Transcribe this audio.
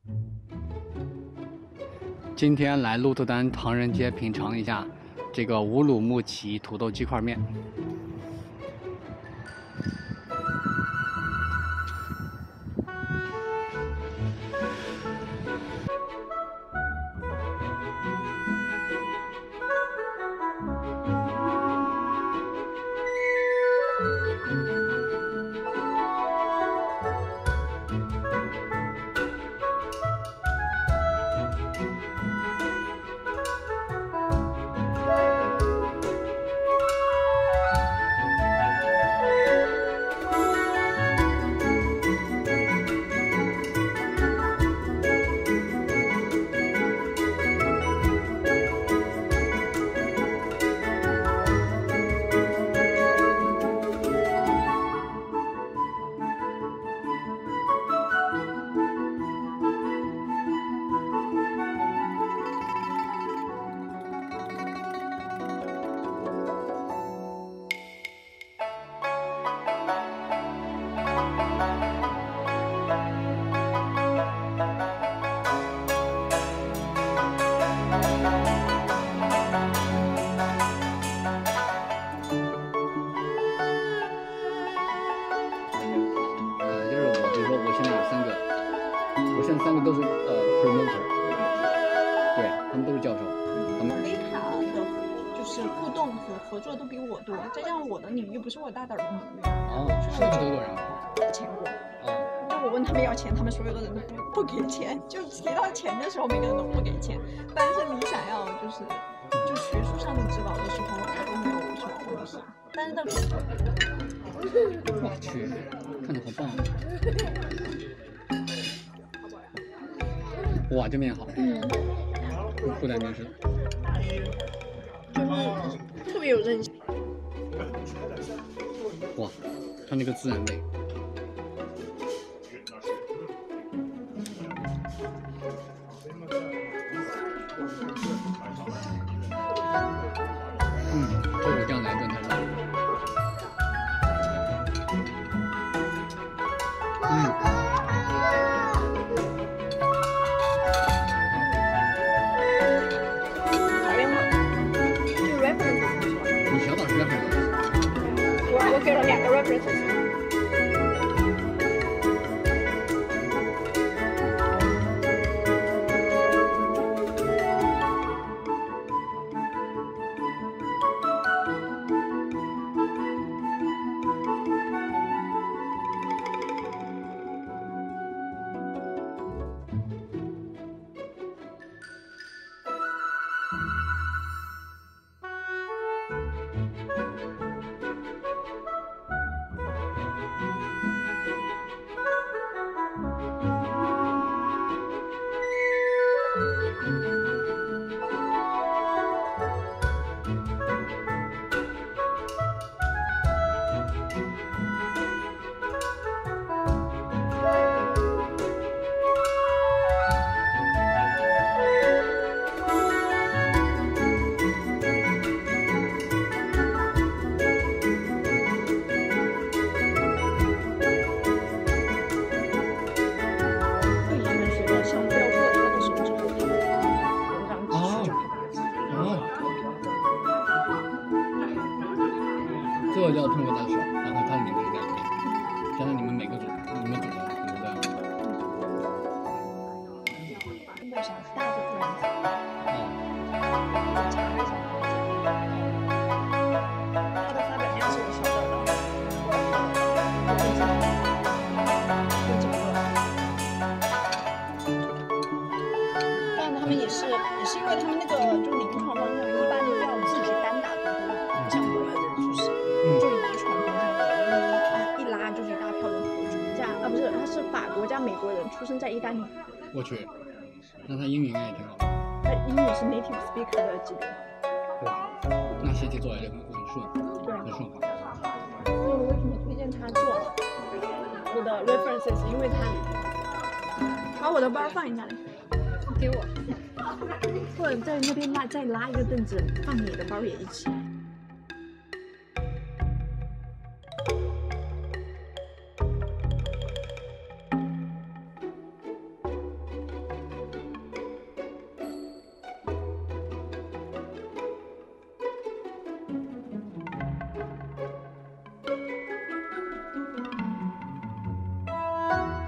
今天来鹿特丹唐人街品尝一下这个乌鲁木齐土豆鸡块面。我现在3个都是promoter， 对他们都是教授。他们 Vita 的就是互动和合作都比我多，再加上我的领域不是我大胆的领域。 哦，是那么多个人吗？ 钱过。就我问他们要钱，他们所有的人都不给钱，就提到钱的时候，每个人都不给钱。但是你想要就学术上的指导的时候，都没有什么问题。但是到我去，看着好棒！哇，这面好，不带面食的， 就是特别有韧性。 哇，它那个孜然味。这个酱来炖太辣。你小岛是reference， 我给了2个 references。 这个叫通过大小，然后它里面可以在里面，相当于你们每个组，你们组的很多的。 我想大的 brand。查一下。它的发表量是我晓得的。但他们也是因为他们那个就临床方向一般都要自己单打独斗，不像我们就是就遗传方向的，一拉就是一大票人合作加不是，他是法国加美国人，出生在意大利。 我去，那他英语应该也挺好的。 他英语是 native speaker 的级别。 对，那习题做来就很顺， 对， 很顺滑。 所以我为什么推荐他做我的 references？ 因为他把我的包放一下来，给我，或者在那边再拉一个凳子，放你的包也一起。 的。